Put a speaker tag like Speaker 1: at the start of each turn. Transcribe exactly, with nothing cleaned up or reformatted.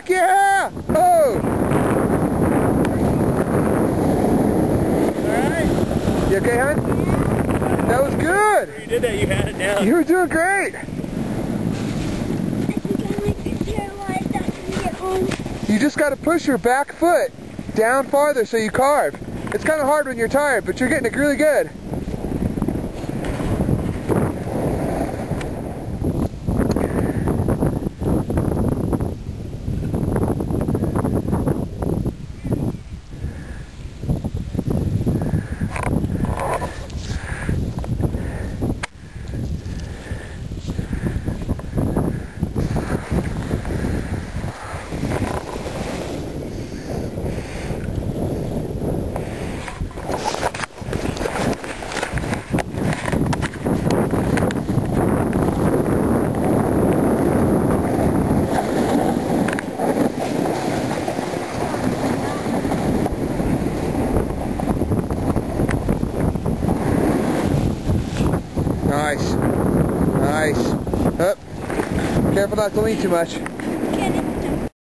Speaker 1: yeah! Oh!
Speaker 2: Alright.
Speaker 1: You okay, hon? That was good!
Speaker 2: You did that, you had it down.
Speaker 1: You were doing great! You just got to push your back foot down farther so you carve. It's kind of hard when you're tired, but you're getting it really good. Nice. Nice. Up. Careful not to lean too much.